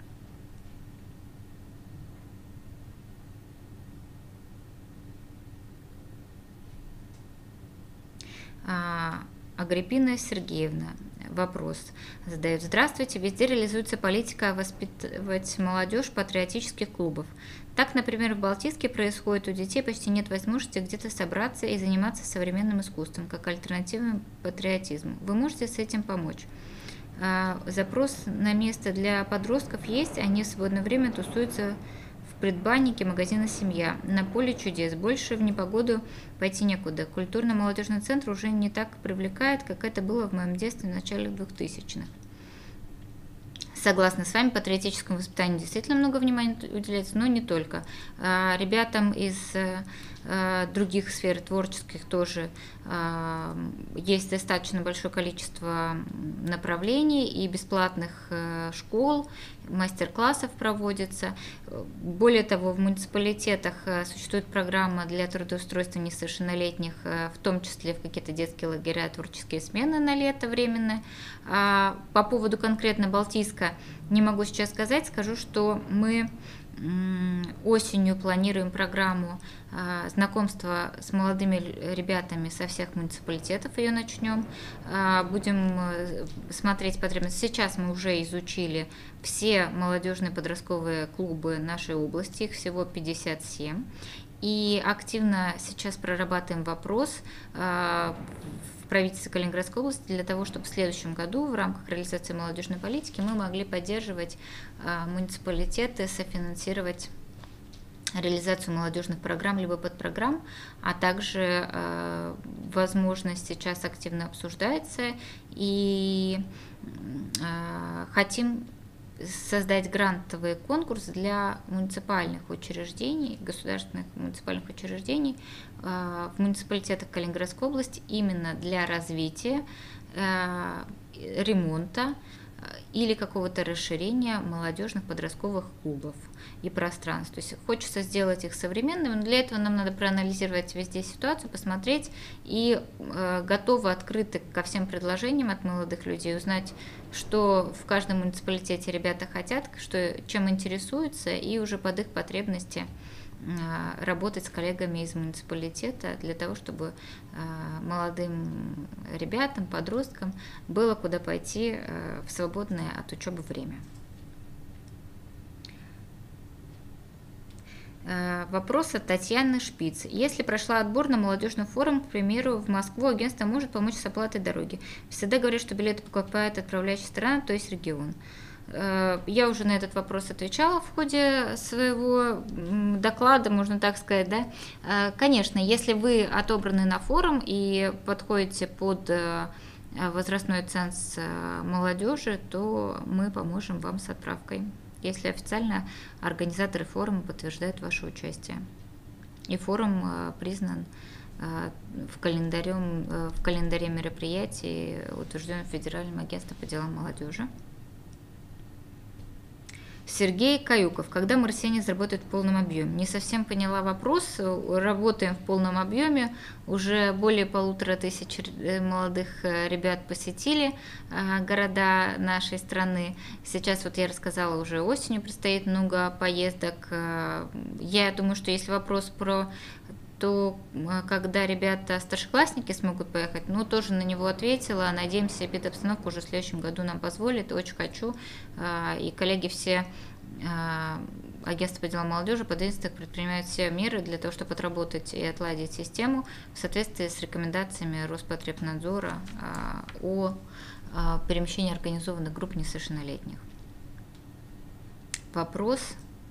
Агриппина Сергеевна вопрос задает. Здравствуйте, везде реализуется политика воспитывать молодежь в патриотических клубов. Так, например, в Балтийске происходит, у детей почти нет возможности где-то собраться и заниматься современным искусством, как альтернативным патриотизму. Вы можете с этим помочь? Запрос на место для подростков есть, они в свободное время тусуются в предбаннике магазина «Семья», на поле чудес. Больше в непогоду пойти некуда. Культурно-молодежный центр уже не так привлекает, как это было в моем детстве в начале 2000-х. Согласна с вами, патриотическому воспитанию действительно много внимания уделяется, но не только. Ребятам из других сфер творческих тоже есть достаточно большое количество направлений и бесплатных школ, мастер-классов проводится. Более того, в муниципалитетах существует программа для трудоустройства несовершеннолетних, в том числе в какие-то детские лагеря, творческие смены на лето временные. По поводу конкретно Балтийска не могу сейчас сказать, скажу, что мы осенью планируем программу знакомства с молодыми ребятами со всех муниципалитетов, ее начнем. Будем смотреть потребности. Сейчас мы уже изучили все молодежные подростковые клубы нашей области, их всего 57. И активно сейчас прорабатываем вопрос в правительстве Калининградской области для того, чтобы в следующем году в рамках реализации молодежной политики мы могли поддерживать муниципалитеты, софинансировать реализацию молодежных программ либо подпрограмм, а также возможность сейчас активно обсуждается, и хотим создать грантовый конкурс для муниципальных учреждений, государственных муниципальных учреждений в муниципалитетах Калининградской области именно для развития, ремонта или какого-то расширения молодежных подростковых клубов и пространств. То есть хочется сделать их современными, но для этого нам надо проанализировать везде ситуацию, посмотреть, и готовы, открыты ко всем предложениям от молодых людей, узнать, что в каждом муниципалитете ребята хотят, чем интересуются, и уже под их потребности работать с коллегами из муниципалитета для того, чтобы молодым ребятам, подросткам было куда пойти в свободное от учебы время. Вопрос от Татьяны Шпиц. Если прошла отбор на молодежный форум, к примеру, в Москву, агентство может помочь с оплатой дороги. Всегда говорят, что билеты покупает отправляющая страна, то есть регион. Я уже на этот вопрос отвечала в ходе своего доклада, можно так сказать, да. Конечно, если вы отобраны на форум и подходите под возрастной ценз молодежи, то мы поможем вам с отправкой, если официально организаторы форума подтверждают ваше участие. И форум признан в календаре мероприятий, утвержденном Федеральным агентством по делам молодежи. Сергей Каюков. Когда «Марсианец» заработает в полном объеме? Не совсем поняла вопрос. Работаем в полном объеме. Уже более 1500 молодых ребят посетили города нашей страны. Сейчас вот я рассказала, уже осенью предстоит много поездок. Я думаю, что если вопрос про то, когда ребята, старшеклассники смогут поехать, ну, тоже на него ответила. Надеемся, эпидобстановка уже в следующем году нам позволит. Очень хочу. И коллеги все агентства по делам молодежи под Инстаг предпринимают все меры для того, чтобы отработать и отладить систему в соответствии с рекомендациями Роспотребнадзора о перемещении организованных групп несовершеннолетних. Вопрос.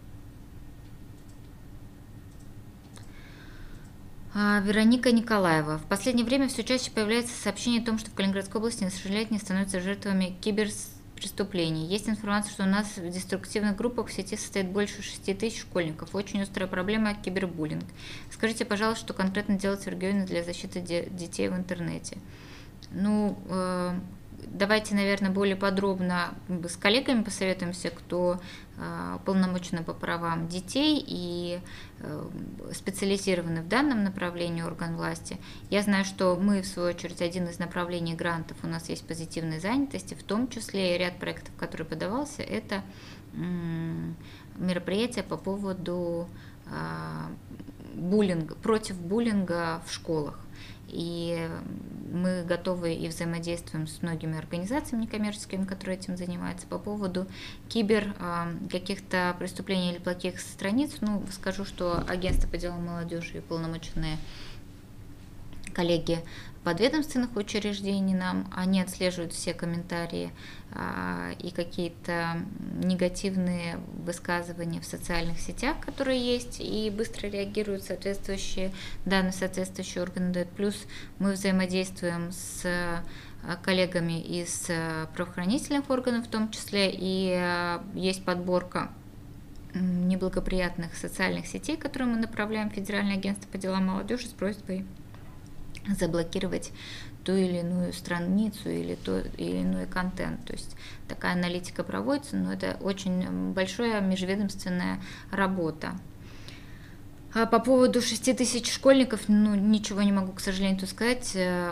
Вероника Николаева. В последнее время все чаще появляется сообщение о том, что в Калининградской области несовершеннолетние становятся жертвами киберпреступлений. Есть информация, что у нас в деструктивных группах в сети состоит больше 6000 школьников. Очень острая проблема – кибербуллинг. Скажите, пожалуйста, что конкретно делать в регионе для защиты детей в интернете? Ну, давайте, наверное, более подробно с коллегами посоветуемся, кто уполномочен по правам детей и специализированы в данном направлении орган власти. Я знаю, что мы, в свою очередь, один из направлений грантов у нас есть позитивной занятости, в том числе и ряд проектов, который подавался, это мероприятия по поводу буллинга, против буллинга в школах. И мы готовы и взаимодействуем с многими организациями некоммерческими, которые этим занимаются. По поводу каких-то преступлений или плохих страниц, ну, скажу, что агентство по делам молодежи и уполномоченные коллеги подведомственных учреждений нам, они отслеживают все комментарии и какие-то негативные высказывания в социальных сетях, которые есть, и быстро реагируют соответствующие данные, соответствующие органы дают. Плюс мы взаимодействуем с коллегами из правоохранительных органов в том числе, и есть подборка неблагоприятных социальных сетей, которые мы направляем в Федеральное агентство по делам молодежи с просьбой заблокировать ту или иную страницу или тот или иной контент. То есть такая аналитика проводится, но это очень большая межведомственная работа. А по поводу 6000 школьников, ну, ничего не могу, к сожалению, тут сказать.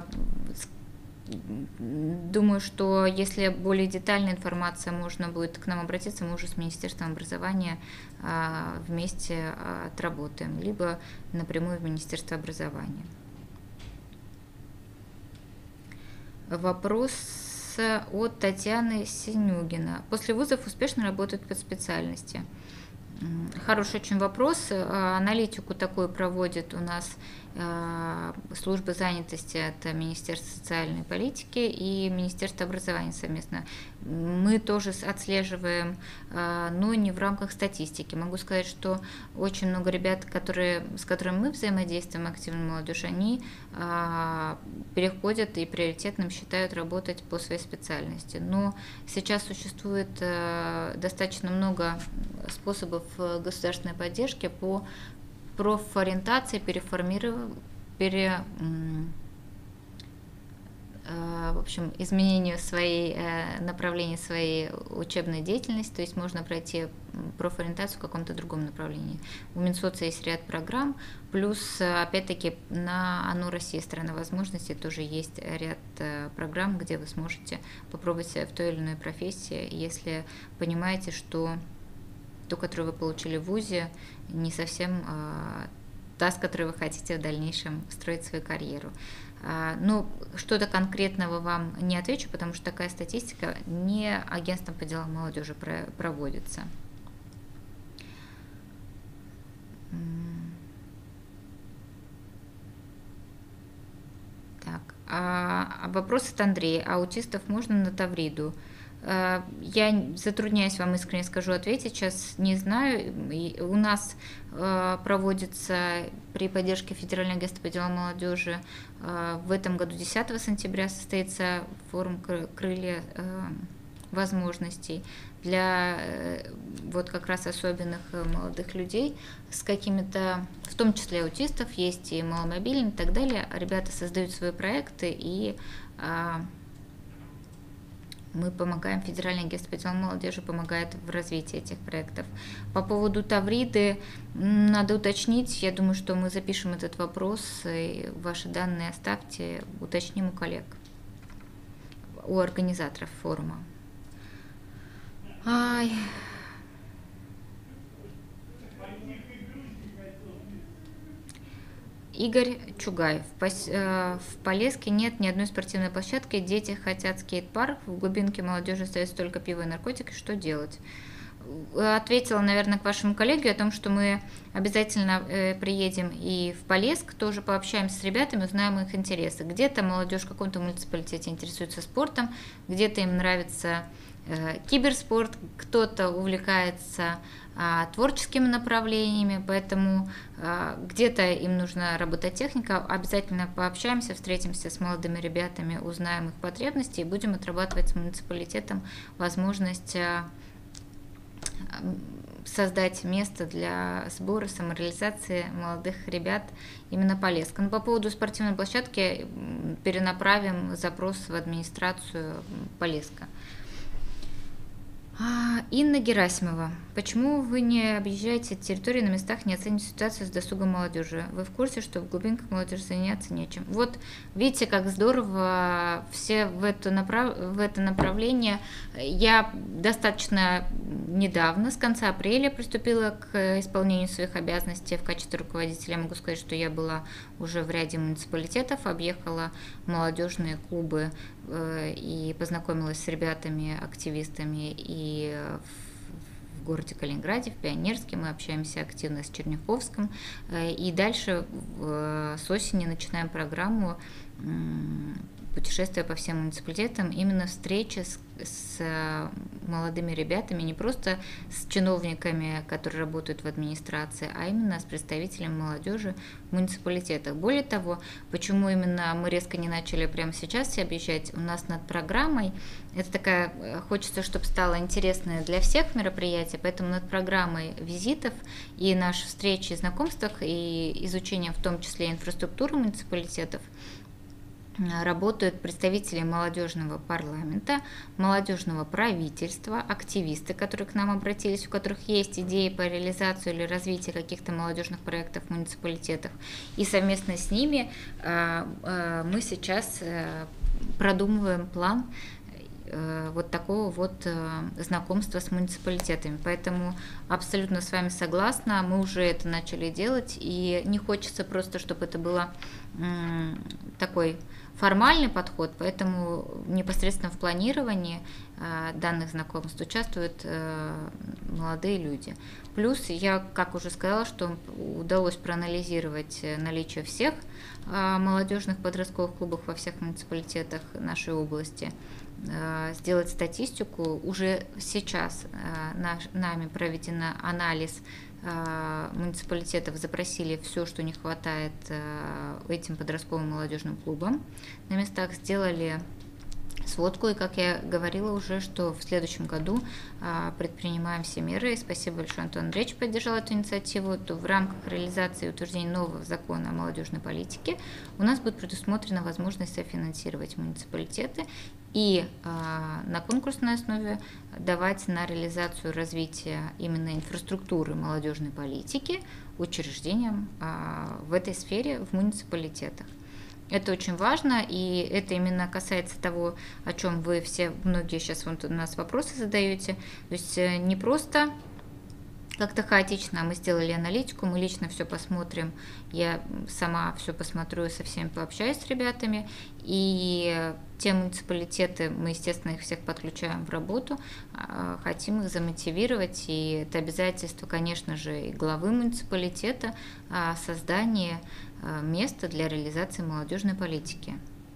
Думаю, что если более детальная информация, можно будет к нам обратиться, мы уже с Министерством образования вместе отработаем, либо напрямую в Министерство образования. Вопрос от Татьяны Синюгина. После вузов успешно работают по специальности. Хороший очень вопрос. Аналитику такую проводит у нас служба занятости от Министерства социальной политики и Министерства образования совместно. Мы тоже отслеживаем, но не в рамках статистики. Могу сказать, что очень много ребят, с которыми мы взаимодействуем, активная молодежь, они переходят и приоритетным считают работать по своей специальности. Но сейчас существует достаточно много способов государственной поддержки по профориентации, в общем, изменению направления своей учебной деятельности, то есть можно пройти профориентацию в каком-то другом направлении. У Минсоца есть ряд программ, плюс, опять-таки, на АНУ России, страна возможностей, тоже есть ряд программ, где вы сможете попробовать себя в той или иной профессии, если понимаете, что ту, которую вы получили в ВУЗе, не совсем та, с которой вы хотите в дальнейшем строить свою карьеру. Но что-то конкретного вам не отвечу, потому что такая статистика не агентством по делам молодежи проводится. Так, вопрос от Андрея. Аутистов можно на Тавриду? Я затрудняюсь, вам искренне скажу, ответить, сейчас не знаю. У нас проводится при поддержке Федерального агентства по делам молодежи в этом году 10 сентября состоится форум «Крылья возможностей» для вот как раз особенных молодых людей с какими-то, в том числе аутистов, есть и маломобильные и так далее. Ребята создают свои проекты, и мы помогаем, Федеральное агентство по делам молодежи помогает в развитии этих проектов. По поводу Тавриды надо уточнить, я думаю, что мы запишем этот вопрос, и ваши данные оставьте, уточним у коллег, у организаторов форума. Игорь Чугаев. В Полеске нет ни одной спортивной площадки, дети хотят скейт-парк, в глубинке молодежи остается только пиво и наркотики, что делать? Ответила, наверное, к вашему коллеге о том, что мы обязательно приедем и в Полесск, тоже пообщаемся с ребятами, узнаем их интересы. Где-то молодежь в каком-то муниципалитете интересуется спортом, где-то им нравится киберспорт, кто-то увлекается творческими направлениями, поэтому где-то им нужна робототехника. Обязательно пообщаемся, встретимся с молодыми ребятами, узнаем их потребности и будем отрабатывать с муниципалитетом возможность создать место для сбора, самореализации молодых ребят именно Полесска. Но по поводу спортивной площадки перенаправим запрос в администрацию Полесска. Инна Герасимова. Почему вы не объезжаете территории на местах, не оцените ситуацию с досугом молодежи? Вы в курсе, что в глубинках молодежи заняться нечем? Вот видите, как здорово все в это направление. Я достаточно недавно, с конца апреля, приступила к исполнению своих обязанностей в качестве руководителя. Могу сказать, что я была уже в ряде муниципалитетов, объехала молодежные клубы и познакомилась с ребятами, активистами и в городе Калининграде, в Пионерске. Мы общаемся активно с Черняховском. И дальше с осени начинаем программу путешествия по всем муниципалитетам, именно встречи с молодыми ребятами, не просто с чиновниками, которые работают в администрации, а именно с представителями молодежи в муниципалитетах. Более того, почему именно мы резко не начали прямо сейчас все объезжать, у нас над программой, это такая, хочется, чтобы стало интересное для всех мероприятие, поэтому над программой визитов и наших встреч и знакомствах, и изучением в том числе инфраструктуры муниципалитетов, работают представители молодежного парламента, молодежного правительства, активисты, которые к нам обратились, у которых есть идеи по реализации или развитию каких-то молодежных проектов в муниципалитетах. И совместно с ними мы сейчас продумываем план вот такого вот знакомства с муниципалитетами. Поэтому абсолютно с вами согласна, мы уже это начали делать, и не хочется просто, чтобы это было такой формальный подход, поэтому непосредственно в планировании данных знакомств участвуют молодые люди. Плюс я, как уже сказала, что удалось проанализировать наличие всех молодежных подростковых клубов во всех муниципалитетах нашей области, сделать статистику. Уже сейчас нами проведен анализ муниципалитетов, запросили все, что не хватает этим подростковым молодежным клубам. На местах сделали сводку, и, как я говорила уже, что в следующем году предпринимаем все меры, и спасибо большое, Антон Андреевич поддержал эту инициативу, то в рамках реализации и утверждения нового закона о молодежной политике у нас будет предусмотрена возможность софинансировать муниципалитеты и на конкурсной основе давать на реализацию развития именно инфраструктуры молодежной политики учреждениям в этой сфере в муниципалитетах. Это очень важно, и это именно касается того, о чем вы все, многие сейчас вот у нас вопросы задаете. То есть не просто как-то хаотично мы сделали аналитику, мы лично все посмотрим, я сама все посмотрю, со всеми пообщаюсь с ребятами, и те муниципалитеты, мы, естественно, их всех подключаем в работу, хотим их замотивировать, и это обязательство, конечно же, и главы муниципалитета создание места для реализации молодежной политики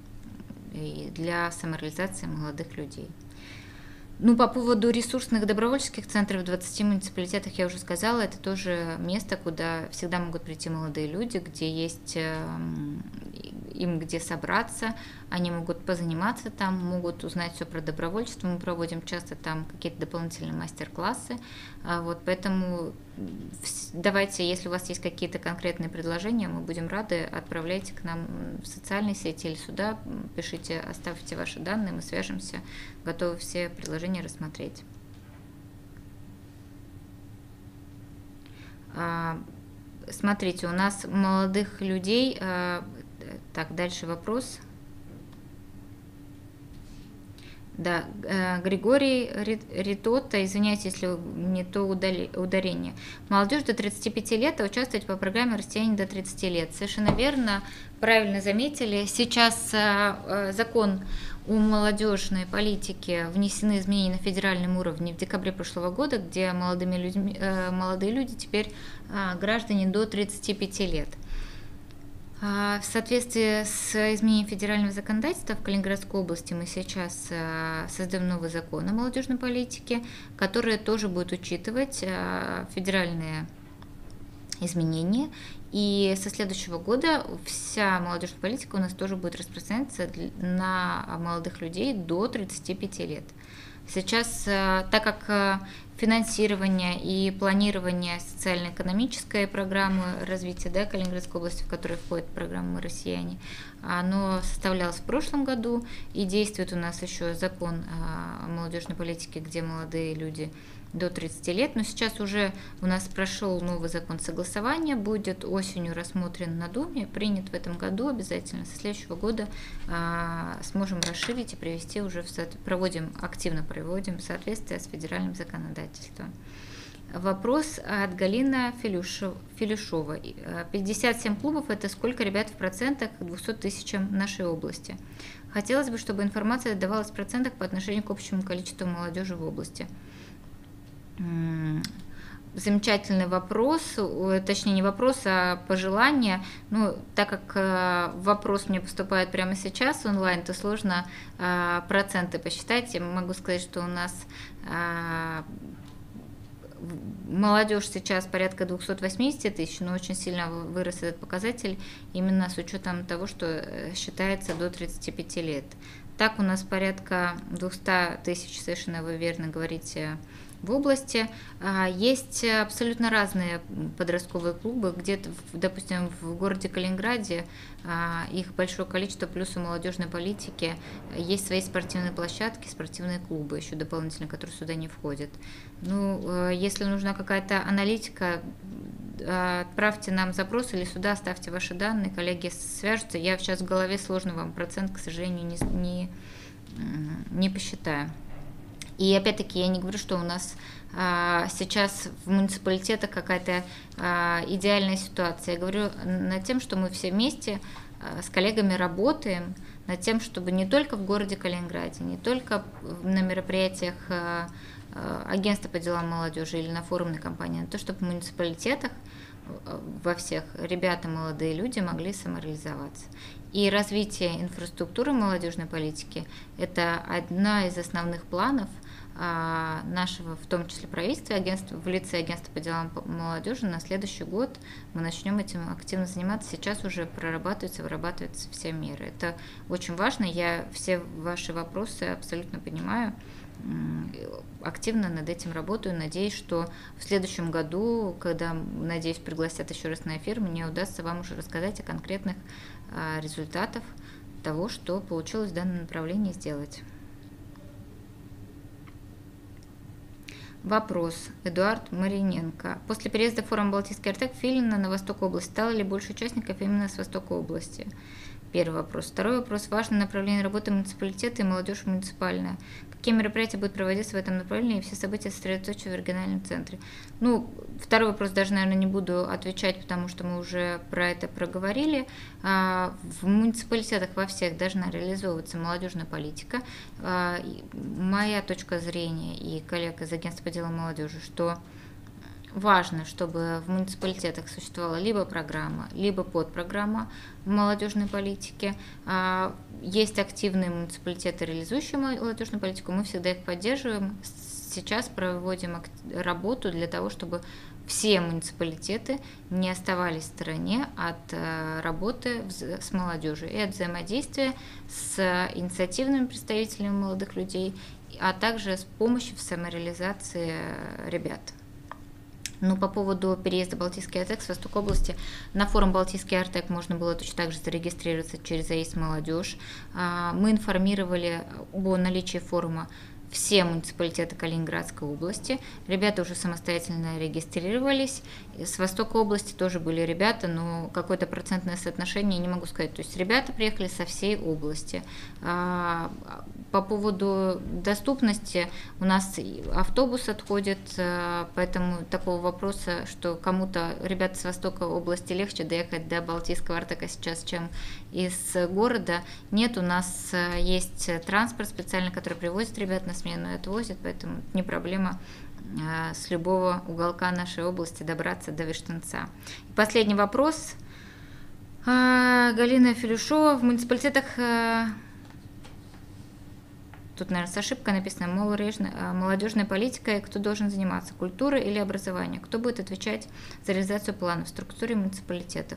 и для самореализации молодых людей. Ну, по поводу ресурсных добровольческих центров в 20 муниципалитетах я уже сказала, это тоже место, куда всегда могут прийти молодые люди, где есть им где собраться, они могут позаниматься там, могут узнать все про добровольчество, мы проводим часто там какие-то дополнительные мастер-классы, вот, поэтому давайте, если у вас есть какие-то конкретные предложения, мы будем рады, отправляйте к нам в социальные сети или сюда, пишите, оставьте ваши данные, мы свяжемся, готовы все предложения рассмотреть. Смотрите, у нас молодых людей, так, дальше вопрос. Да, Григорий Ритотто, извиняюсь, если не то ударение. Молодежь до 35 лет, а участвовать по программе «Россияне до 30 лет». Совершенно верно, правильно заметили. Сейчас закон о молодежной политике внесены изменения на федеральном уровне в декабре прошлого года, где молодые люди теперь граждане до 35 лет. В соответствии с изменением федерального законодательства в Калининградской области мы сейчас создаем новый закон о молодежной политике, который тоже будет учитывать федеральные изменения. И со следующего года вся молодежная политика у нас тоже будет распространяться на молодых людей до 35 лет. Сейчас, так как финансирование и планирование социально-экономической программы развития, да, Калининградской области, в которой входит программа «Мы россияне», оно составлялось в прошлом году, и действует у нас еще закон о молодежной политике, где молодые люди до 30 лет, но сейчас уже у нас прошел новый закон согласования, будет осенью рассмотрен на Думе, принят в этом году обязательно, со следующего года сможем расширить и привести уже, активно проводим в соответствии с федеральным законодательством. Вопрос от Галины Филюшова. 57 клубов – это сколько, ребят, в процентах к 200 тысячам нашей области? Хотелось бы, чтобы информация давалась в процентах по отношению к общему количеству молодежи в области. Замечательный вопрос, точнее не вопрос, а пожелание. Ну, так как вопрос мне поступает прямо сейчас онлайн, то сложно проценты посчитать. Я могу сказать, что у нас молодежь сейчас порядка 280 тысяч, но очень сильно вырос этот показатель именно с учетом того, что считается до 35 лет. Так у нас порядка 200 тысяч, совершенно вы верно говорите, в области. Есть абсолютно разные подростковые клубы, где-то, допустим, в городе Калининграде их большое количество, плюс у молодежной политики есть свои спортивные площадки, спортивные клубы еще дополнительно, которые сюда не входят. Ну, если нужна какая-то аналитика, отправьте нам запрос или сюда оставьте ваши данные, коллеги свяжутся. Я сейчас в голове сложно вам процент, к сожалению, не посчитаю. И опять-таки я не говорю, что у нас сейчас в муниципалитетах какая-то идеальная ситуация. Я говорю над тем, что мы все вместе с коллегами работаем над тем, чтобы не только в городе Калининграде, не только на мероприятиях агентства по делам молодежи или на форумной кампании, а то, чтобы в муниципалитетах во всех ребята, молодые люди могли самореализоваться. И развитие инфраструктуры молодежной политики – это одна из основных планов нашего, в том числе правительства, агентства, в лице агентства по делам молодежи. На следующий год мы начнем этим активно заниматься. Сейчас уже прорабатываются, вырабатываются все меры. Это очень важно. Я все ваши вопросы абсолютно понимаю. Активно над этим работаю. Надеюсь, что в следующем году, когда, надеюсь, пригласят еще раз на эфир, мне удастся вам уже рассказать о конкретных результатах того, что получилось в данном направлении сделать. Вопрос. Эдуард Мариненко. После переезда форума Балтийский Артек Филина на восток области стало ли больше участников именно с востока области? Первый вопрос. Второй вопрос. Важное направление работы муниципалитета и молодежь муниципальная. Какие мероприятия будут проводиться в этом направлении и все события сосредоточены в региональном центре? Второй вопрос даже, наверное, не буду отвечать, потому что мы уже про это проговорили. В муниципалитетах во всех должна реализовываться молодежная политика. Моя точка зрения и коллег из агентства по делам молодежи, что важно, чтобы в муниципалитетах существовала либо программа, либо подпрограмма молодежной политики. Есть активные муниципалитеты, реализующие молодежную политику, мы всегда их поддерживаем. Сейчас проводим работу для того, чтобы все муниципалитеты не оставались в стороне от работы с молодежью и от взаимодействия с инициативными представителями молодых людей, а также с помощью в самореализации ребят. По поводу переезда Балтийский Артек с Востока области, на форум Балтийский Артек можно было точно так же зарегистрироваться через АИС «Молодежь». Мы информировали о наличии форума все муниципалитеты Калининградской области. Ребята уже самостоятельно регистрировались. С Востока области тоже были ребята, но какое-то процентное соотношение не могу сказать. То есть ребята приехали со всей области. По поводу доступности у нас автобус отходит, поэтому такого вопроса, что кому-то ребята с Востока области легче доехать до Балтийского Артека сейчас, чем из города, нет. У нас есть транспорт специальный, который привозит ребят на смену и отвозит, поэтому не проблема с любого уголка нашей области добраться до Виштенца. И последний вопрос. Галина Филюшова. В муниципалитетах, тут, наверное, с ошибкой написано, молодежной политикой кто должен заниматься, культура или образование? Кто будет отвечать за реализацию планов в структуре муниципалитетов?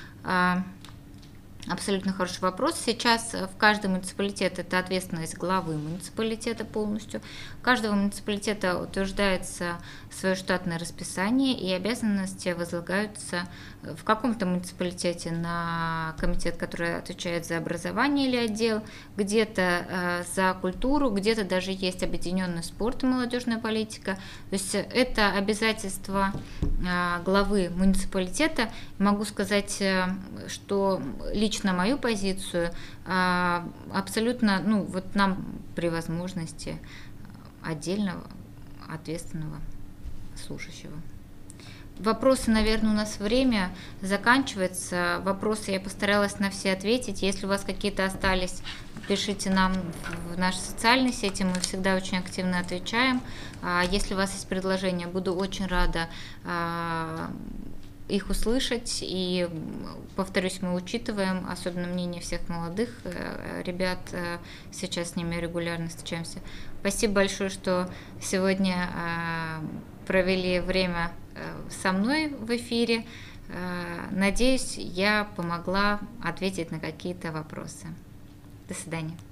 Абсолютно хороший вопрос. Сейчас в каждом муниципалитете это ответственность главы муниципалитета полностью. У каждого муниципалитета утверждается свое штатное расписание, и обязанности возлагаются в каком-то муниципалитете на комитет, который отвечает за образование или отдел, где-то за культуру, где-то даже есть объединенный спорт и молодежная политика. То есть это обязательство главы муниципалитета. Могу сказать, что лично мою позицию абсолютно, нам при возможности отдельного ответственного служащего. Вопросы, наверное, у нас время заканчивается. Вопросы я постаралась на все ответить. Если у вас какие-то остались, пишите нам в наши социальные сети, мы всегда очень активно отвечаем. Если у вас есть предложения, буду очень рада их услышать. И, повторюсь, мы учитываем, особенно мнение всех молодых ребят, сейчас с ними регулярно встречаемся. Спасибо большое, что сегодня провели время со мной в эфире. Надеюсь, я помогла ответить на какие-то вопросы. До свидания.